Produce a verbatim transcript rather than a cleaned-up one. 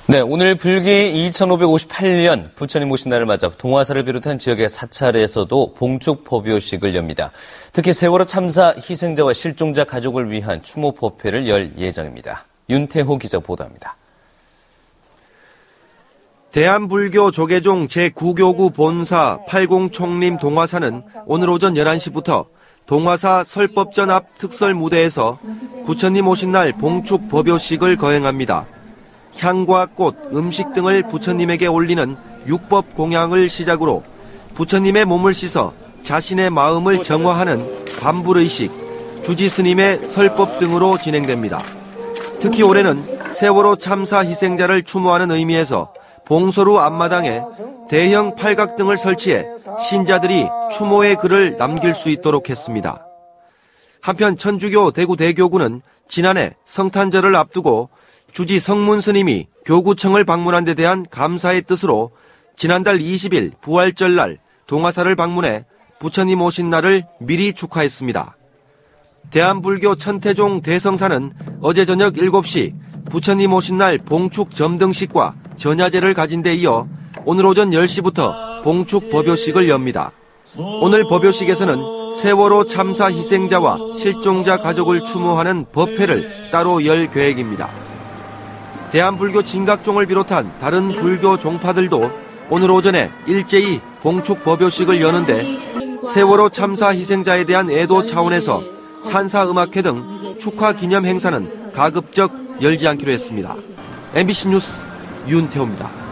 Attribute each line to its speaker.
Speaker 1: 네, 오늘 불기 이천오백오십팔 년 부처님 오신 날을 맞아 동화사를 비롯한 지역의 사찰에서도 봉축 법요식을 엽니다. 특히 세월호 참사 희생자와 실종자 가족을 위한 추모 법회를 열 예정입니다. 윤태호 기자 보도합니다.
Speaker 2: 대한불교 조계종 제구 교구 본사 팔공총림 동화사는 오늘 오전 열한 시부터 동화사 설법전 앞 특설 무대에서 부처님 오신 날 봉축 법요식을 거행합니다. 향과 꽃, 음식 등을 부처님에게 올리는 육법 공양을 시작으로 부처님의 몸을 씻어 자신의 마음을 정화하는 반불의식, 주지스님의 설법 등으로 진행됩니다. 특히 올해는 세월호 참사 희생자를 추모하는 의미에서 봉소루 앞마당에 대형 팔각 등을 설치해 신자들이 추모의 글을 남길 수 있도록 했습니다. 한편 천주교 대구대교구는 지난해 성탄절을 앞두고 주지 성문 스님이 교구청을 방문한 데 대한 감사의 뜻으로 지난달 이십 일 부활절 날 동화사를 방문해 부처님 오신 날을 미리 축하했습니다. 대한불교 천태종 대성사는 어제 저녁 일곱 시 부처님 오신 날 봉축 점등식과 전야제를 가진 데 이어 오늘 오전 열 시부터 봉축 법요식을 엽니다. 오늘 법요식에서는 세월호 참사 희생자와 실종자 가족을 추모하는 법회를 따로 열 계획입니다. 대한불교 진각종을 비롯한 다른 불교 종파들도 오늘 오전에 일제히 봉축 법요식을 여는데 세월호 참사 희생자에 대한 애도 차원에서 산사음악회 등 축하 기념 행사는 가급적 열지 않기로 했습니다. 엠비씨 뉴스 윤태호입니다.